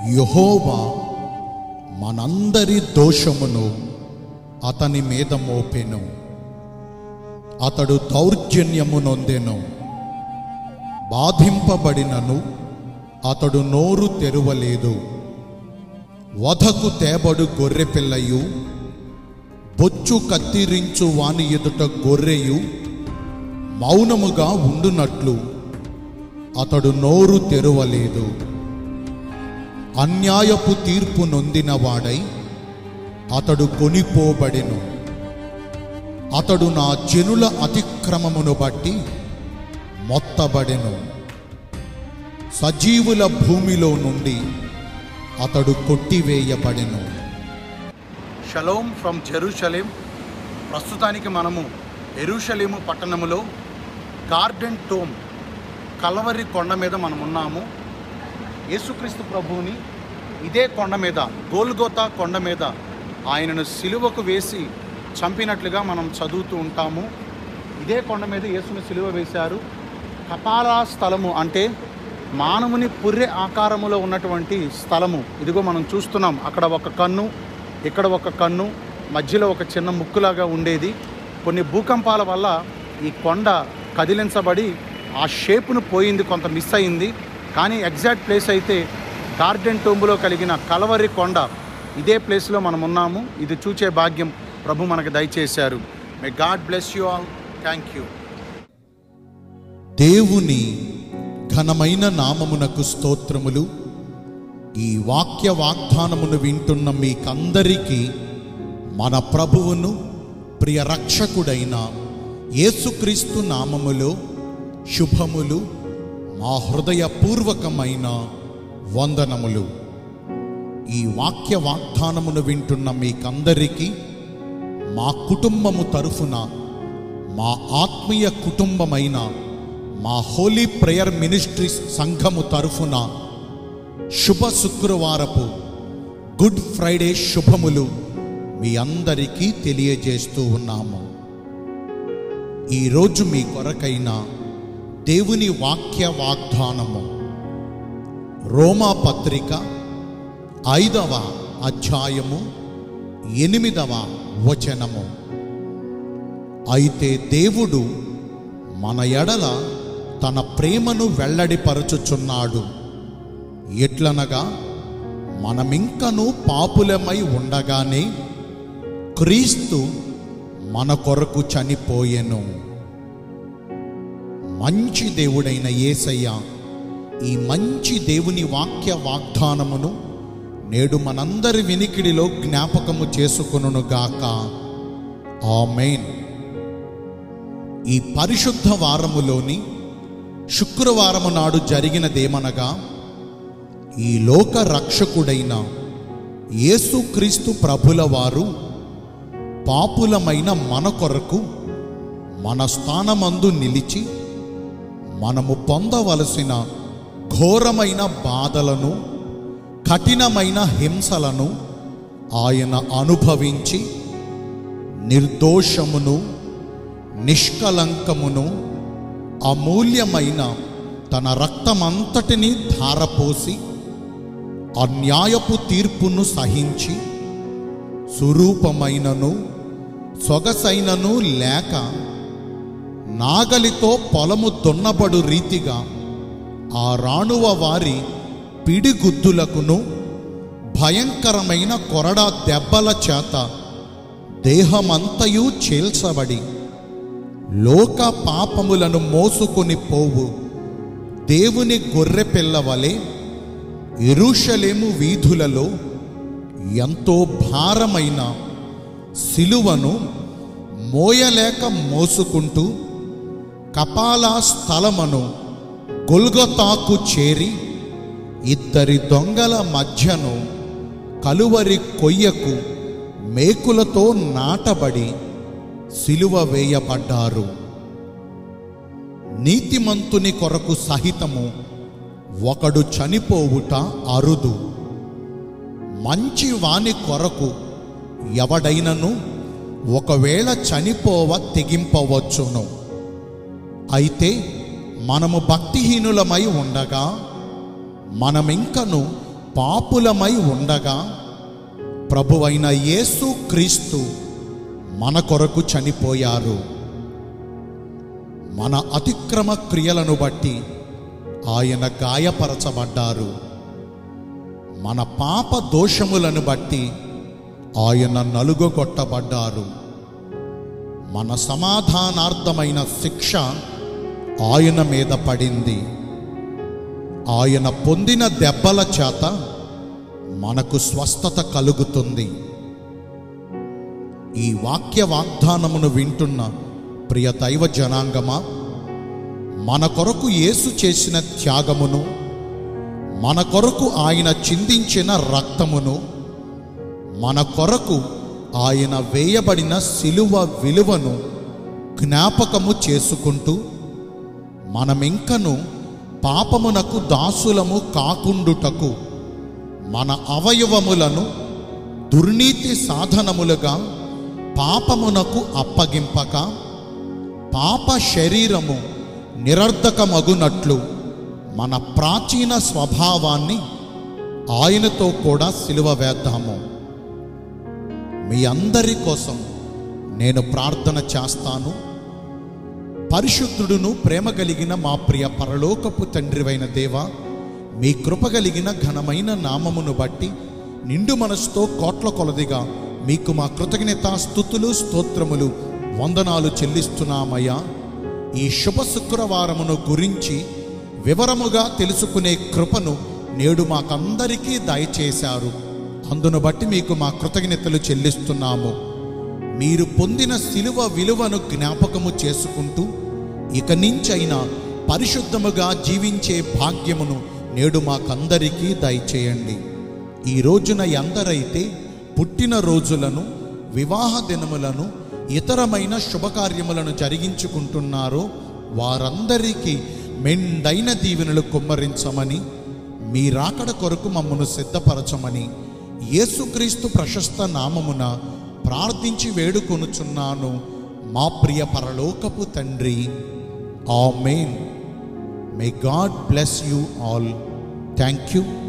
యెహోవా మనందరి దోషమును అతని మీద మోపెను, అతడు దౌర్జన్యము నొందెను, బాధింపబడినను అతడు నోరు తెరువలేదు. వధకు తేబడు గొర్రెపిల్లయు, బొచ్చు కత్తిరించు వాని ఎదుట గొర్రెయు మౌనముగా ఉండునట్లు అతడు నోరు తెరువలేదు. అన్యాయపు తీర్పు నొందిన వాడై అతడు కొనిపోబడెను. అతడు నా జనుల అతిక్రమమును బట్టి మొత్తబడెను. సజీవుల భూమిలో నుండి అతడు కొట్టివేయబడెను. Shalom from Jerusalem. ప్రస్తుతానికి మనము యెరూషలేము పట్టణములో గార్డెన్ టోమ్ కల్వరి కొండ మీద మనం ఉన్నాము. యేసుక్రీస్తు ప్రభువుని ఇదే కొండ మీద, గోల్గోతా కొండ మీద ఆయనను సిలువకు వేసి చంపినట్లుగా మనం చదువుతూ ఉంటాము. ఇదే కొండ మీద యేసుని సిలువ వేశారు. కపాలా స్థలము అంటే మానవుని పుర్రె ఆకారములో ఉన్నటువంటి స్థలము. ఇదిగో మనం చూస్తున్నాం, అక్కడ ఒక కన్ను, ఇక్కడ ఒక కన్ను, మధ్యలో ఒక చిన్న ముక్కులాగా ఉండేది. కొన్ని భూకంపాల వల్ల ఈ కొండ కదిలించబడి ఆ షేపును పోయింది, కొంత మిస్ అయింది. కానీ ఎగ్జాక్ట్ ప్లేస్ అయితే గార్డెన్ టోంబులో కలిగిన కల్వరి కొండ, ఇదే ప్లేస్లో మనం ఉన్నాము. ఇది చూచే భాగ్యం ప్రభు మనకు దయచేశారు. May God bless you all. Thank you. దేవుని ఘనమైన నామమునకు స్తోత్రములు. ఈ వాక్య వాగ్దానమును వింటున్న మీకందరికీ మన ప్రభువును ప్రియ రక్షకుడైన యేసుక్రీస్తు నామములో శుభములు, మా హృదయపూర్వకమైన వందనములు. ఈ వాక్య వాగ్దానమును వింటున్న మీకందరికీ మా కుటుంబము తరఫున, మా ఆత్మీయ కుటుంబమైన మా హోలీ ప్రేయర్ మినిస్ట్రీస్ సంఘము తరఫున శుభ శుక్రవారపు గుడ్ ఫ్రైడే శుభములు మీ అందరికీ తెలియజేస్తూ ఉన్నాము. ఈరోజు మీ కొరకైన దేవుని వాక్య వాగ్దానము రోమా పత్రిక 5వ అధ్యాయము 8వ వచనము. అయితే దేవుడు మన ఎడల తన ప్రేమను వెల్లడిపరచుచున్నాడు. ఎట్లనగా మనమింకను పాపులమై ఉండగానే క్రీస్తు మన కొరకు చనిపోయెను. మంచి దేవుడైన యేసయ్య ఈ మంచి దేవుని వాక్య వాగ్దానమును నేడు మనందరి వినికిడిలో జ్ఞాపకము చేసుకొనుగాక. ఆమేన్. ఈ పరిశుద్ధ వారములోని శుక్రవారము నాడు జరిగినదేమనగా, ఈ లోక రక్షకుడైన యేసుక్రీస్తు ప్రభుల వారు పాపులమైన మన కొరకు మన స్థానమందు నిలిచి మనము పొందవలసిన ఘోరమైన బాధలను, కఠినమైన హింసలను ఆయన అనుభవించి నిర్దోషమును, నిష్కలంకమును, అమూల్యమైన తన రక్తమంతటిని ధారపోసి అన్యాయపు తీర్పును సహించి సురూపమైనను సొగసైనను లేక నాగలితో పొలము దున్నబడు రీతిగా ఆ రాణువ వారి పిడిగుద్దులకును భయంకరమైన కొరడా దెబ్బల చేత దేహమంతయు చీల్చబడి లోక పాపములను మోసుకొని పోవు దేవుని గొర్రెపిల్ల వలె యెరూషలేము వీధులలో ఎంతో భారమైన సిలువను మోయలేక మోసుకుంటూ కపాలా స్థలమును గొల్గొతాకు చేరి ఇద్దరి దొంగల మధ్యను కలువరి కొయ్యకు మేకులతో నాటబడి సిలువ వేయబడ్డారు. నీతిమంతుని కొరకు సహితము ఒకడు చనిపోవుట అరుదు. మంచి వాని కొరకు ఎవడైనను ఒకవేళ చనిపోవ తెగింపవచ్చును. అయితే మనము భక్తిహీనులమై ఉండగా మనమింకను పాపులమై ఉండగా ప్రభువైన యేసు క్రీస్తు మన కొరకు చనిపోయారు. మన అతిక్రమ క్రియలను బట్టి ఆయన గాయపరచబడ్డారు. మన పాప దోషములను బట్టి ఆయన నలుగొట్టబడ్డారు. మన సమాధానార్థమైన శిక్ష ఆయన మీద పడింది. ఆయన పొందిన దెబ్బల చేత మనకు స్వస్థత కలుగుతుంది. ఈ వాక్య వాగ్దానమును వింటున్న ప్రియ దైవ జనాంగమా, మన కొరకు యేసు చేసిన త్యాగమును, మన కొరకు ఆయన చిందించిన రక్తమును, మన కొరకు ఆయన వేయబడిన సిలువ విలువను జ్ఞాపకము చేసుకుంటూ మనమింకను పాపమునకు దాసులము కాకుండుటకు మన అవయవములను దుర్నీతి సాధనములుగా పాపమునకు అప్పగింపక పాప శరీరము నిరర్ధకమగునట్లు మన ప్రాచీన స్వభావాన్ని ఆయనతో కూడా సిలువ వేద్దాము. మీ అందరి కోసం నేను ప్రార్థన చేస్తాను. పరిశుద్ధుడును ప్రేమ కలిగిన మా ప్రియ పరలోకపు తండ్రివైన దేవా, మీ కృప కలిగిన ఘనమైన నామమును బట్టి నిండు మనసుతో కోట్ల కొలదిగా మీకు మా కృతజ్ఞత స్తుతులు స్తోత్రములు వందనాలు చెల్లిస్తున్నామయ్యా. ఈ శుభ శుక్రవారమును గురించి వివరముగా తెలుసుకునే కృపను నేడు మాకందరికీ దయచేశారు. అందును బట్టి మీకు మా కృతజ్ఞతలు చెల్లిస్తున్నాము. మీరు పొందిన సిలువ విలువను జ్ఞాపకము చేసుకుంటూ ఇక నుంచైనా పరిశుద్ధముగా జీవించే భాగ్యమును నేడు మాకందరికీ దయచేయండి. ఈ రోజున ఎందరైతే పుట్టిన రోజులను, వివాహ దినములను, ఇతరమైన శుభకార్యములను జరిగించుకుంటున్నారో వారందరికీ మెండైన దీవెనలు కుమ్మరించమని, మీ రాకడ కొరకు మమ్మను సిద్ధపరచమని యేసుక్రీస్తు ప్రశస్త నామమున ప్రార్థించి వేడుకొనుచున్నాను మా ప్రియ పరలోకపు తండ్రి. ఆమేన్. May God bless you all. Thank you.